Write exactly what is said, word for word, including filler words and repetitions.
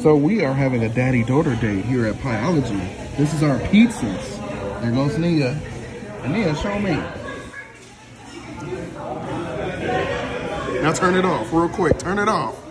So we are having a daddy-daughter date here at Pieology. This is our pizzas. There goes Nia. And Nia, show me. Now turn it off real quick. Turn it off.